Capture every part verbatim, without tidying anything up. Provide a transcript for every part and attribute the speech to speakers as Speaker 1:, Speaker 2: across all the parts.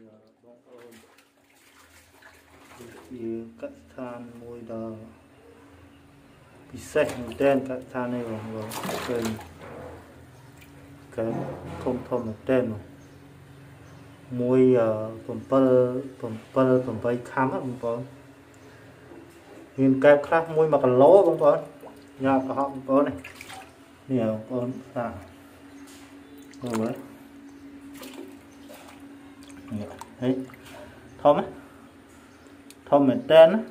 Speaker 1: បងប្អូនជាកសិដ្ឋានមួយដ៏ពិសេសមែនទែនកសិដ្ឋាននេះបងប្អូនឃើញកើតធំធំមែនទែនមួយ7 7 8ខាំបងប្អូនមានកែបខ្លះមួយ1គីឡូបងប្អូនញ៉ាំកុហកបងប្អូននេះនេះបងប្អូនថាមើលមើលនេះហេធំណាធំមែនតើណា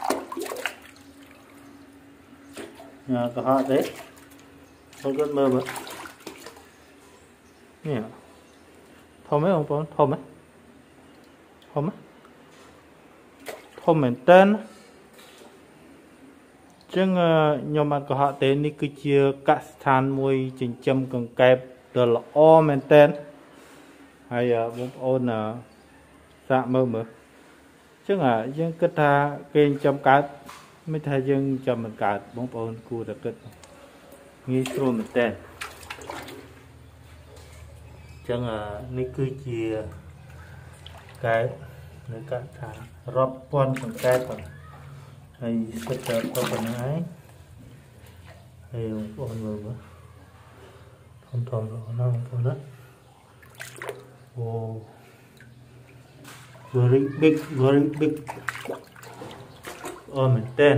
Speaker 1: ញ៉ាំកុហកទេបងប្អូនមើលមើលនេះធំទេបងប្អូនធំទេធំទេធំមែនតើចឹងខ្ញុំបានកុហកទេនេះគឺជាកសិដ្ឋានមួយចិញ្ចឹមកង្កែបដ៏ល្អមែនតើហើយបងប្អូនសាកមើលមើលចឹងយើងគិតថាគេចិញ្ចឹមកើតមិនថាយើងចិញ្ចឹមមិនកើតបងប្អូនគួរតែគិតងាយស្រួលមែនតើចឹងនេះគឺជាកែបនៅកសិដ្ឋានរាប់ពាន់កង្កែបហ្នឹងហើយសិតតែទៅប៉ុណ្ណឹងហើយហើយបងប្អូនមើលមើលធំធំណាបងប្អូនណាអូ very big very big អូមែនតើ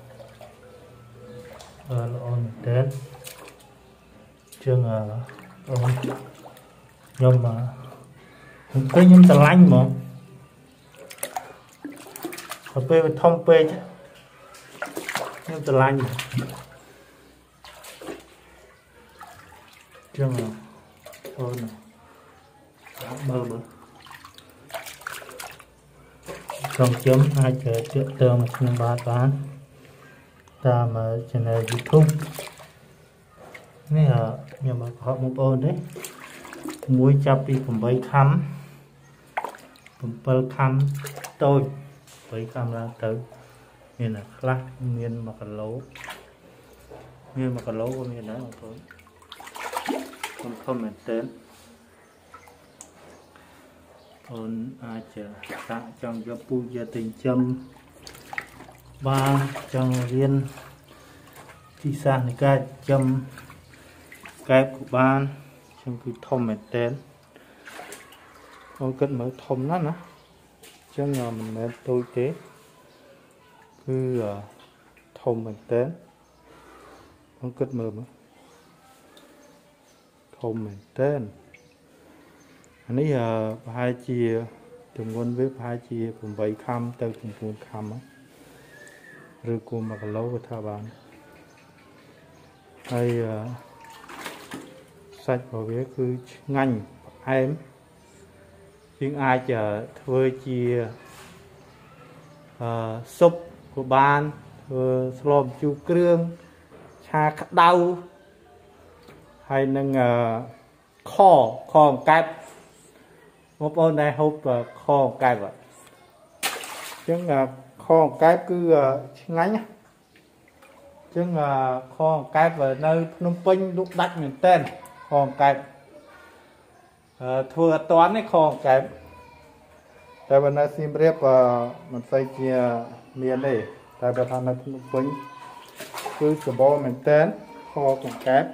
Speaker 1: អឺល្អមែនតើជាងអូខ្ញុំមកខ្ញុំឃើញខ្ញុំស្រឡាញ់ហ្មងទៅពេលវាធំពេកខ្ញុំស្រឡាញ់ចឹងអូនមើលមើលក្រុមខ្ញុំអាចជឿទៅមកក្នុងបាទបានតាម channel YouTube នេះខ្ញុំមកខកបងប្អូនទេមួយចាប់ពី8ខាំ7ខាំតូច8ខាំឡើងទៅមានខ្លះមាន1គីឡូមាន1គីឡូក៏មានដែរបងប្អូនខ្ញុំខំមែនតើអូនអាចសាកចង់យកពូជយកទៅចិញ្ចឹមបានចង់រៀនទីសាស្ត្រនៃការចិញ្ចឹមកែបក៏បានចឹងគឺធំមែនតើអូនគិតមើលធំណាស់ណាចឹងមិនមែនតូចទេគឺធំមែនតើអូនគិតមើលមើលធំមែនតើអានេះប្រហែលជាទម្ងន់វាប្រហែលជា8ខាំទៅ9ខាំឬគួរ1គីឡូក៏ថាបានហើយសាច់របស់វាគឺឆ្ងាញ់ផ្អែមយើងអាចធ្វើជាអឺស៊ុបក៏បានធ្វើស្លម្ជូរគ្រឿងឆាក្តៅហើយនឹងខខអង្កែបបងប្អូនដែលហូបខអង្កែបអញ្ចឹងខអង្កែបគឺឆ្ងាញ់អញ្ចឹងខអង្កែបនៅភ្នំពេញលក់ដាច់មែនតើខអង្កែបធ្វើអត់តាន់ទេខអង្កែបតែបើនៅសៀមរាបមិនសូវជាមានទេតែបើថានៅភ្នំពេញគឺសម្បូរមែនតើខអង្កែប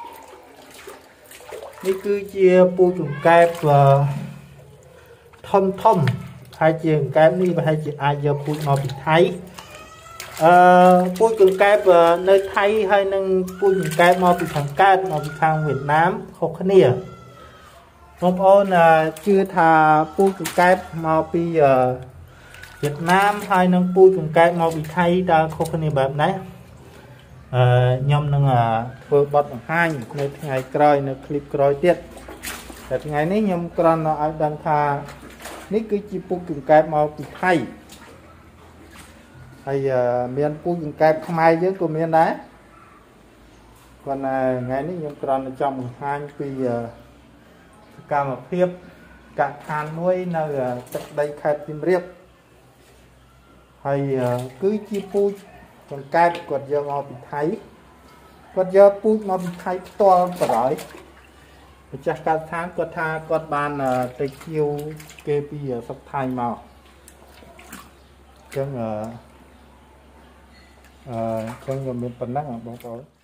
Speaker 1: នេះគឺជាពូជអង្កែបធំធំហើយជាអង្កែបនេះប្រហែលជាអាចយកពូជមកពីថៃអឺពូជអង្កែបនៅថៃហើយនឹងពូជអង្កែបមកពីខាងកើតមកពីខាងវៀតណាមខុសគ្នាបងប្អូនជឿថាពូជអង្កែបមកពីវៀតណាមហើយនឹងពូជអង្កែបមកពីថៃតើខុសគ្នាបែបណាអឺខ្ញុំនឹងធ្វើបទបង្ហាញនៅថ្ងៃក្រោយនៅคลิปក្រោយទៀតតែថ្ងៃនេះខ្ញុំគ្រាន់តែឲ្យដឹងថានេះគឺជាពូជអង្កែបមកពីថៃហើយមានពូជអង្កែបខ្មែរយើងក៏មានដែរគាត់ថាថ្ងៃនេះខ្ញុំគ្រាន់តែចង់បង្ហាញពីសកម្មភាពកសិដ្ឋានមួយនៅទឹកដីខេត្តសៀមរាបហើយគឺជាពូជអង្កែបគាត់យកមកពីថៃគាត់យកពូជមកពីថៃផ្ទាល់បរោយម្ចាស់ការដ្ឋានគាត់ថាគាត់បានទៅគៀវគេពីសប្តាហ៍មកអញ្ចឹងអឺអឺអញ្ចឹងក៏មានប៉ុណ្ណឹងបងប្អូន